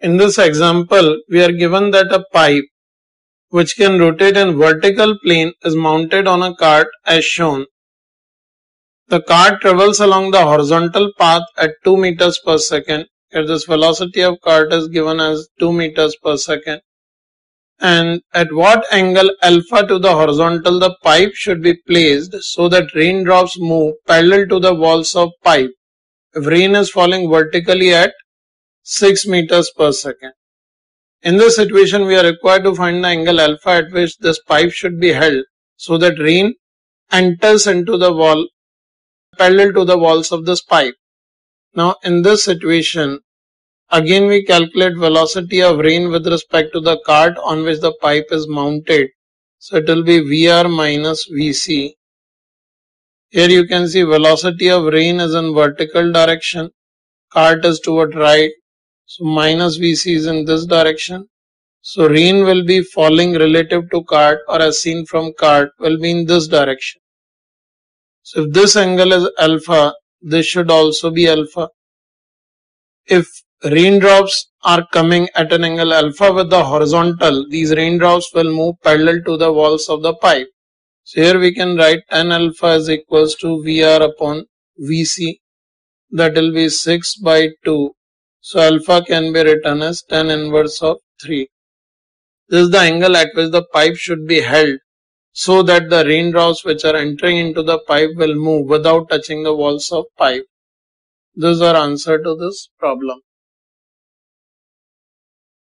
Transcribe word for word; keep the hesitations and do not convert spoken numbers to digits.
In this example, we are given that a pipe which can rotate in vertical plane is mounted on a cart as shown. The cart travels along the horizontal path at two meters per second. Here this velocity of cart is given as two meters per second. And at what angle alpha to the horizontal the pipe should be placed so that raindrops move parallel to the walls of pipe if rain is falling vertically at six meters per second. In this situation, we are required to find the angle alpha at which this pipe should be held so that rain enters into the wall parallel to the walls of this pipe. Now, in this situation, again we calculate velocity of rain with respect to the cart on which the pipe is mounted. So, it will be V R minus V C. Here you can see velocity of rain is in vertical direction, cart is toward right. So, minus V C is in this direction. So, rain will be falling relative to cart or as seen from cart will be in this direction. So, if this angle is alpha, this should also be alpha. If raindrops are coming at an angle alpha with the horizontal, these raindrops will move parallel to the walls of the pipe. So, here we can write tan alpha is equals to V R upon V C. That will be six by two. So, alpha can be written as tan inverse of three. This is the angle at which the pipe should be held so that the raindrops which are entering into the pipe will move without touching the walls of pipe. This is our answer to this problem.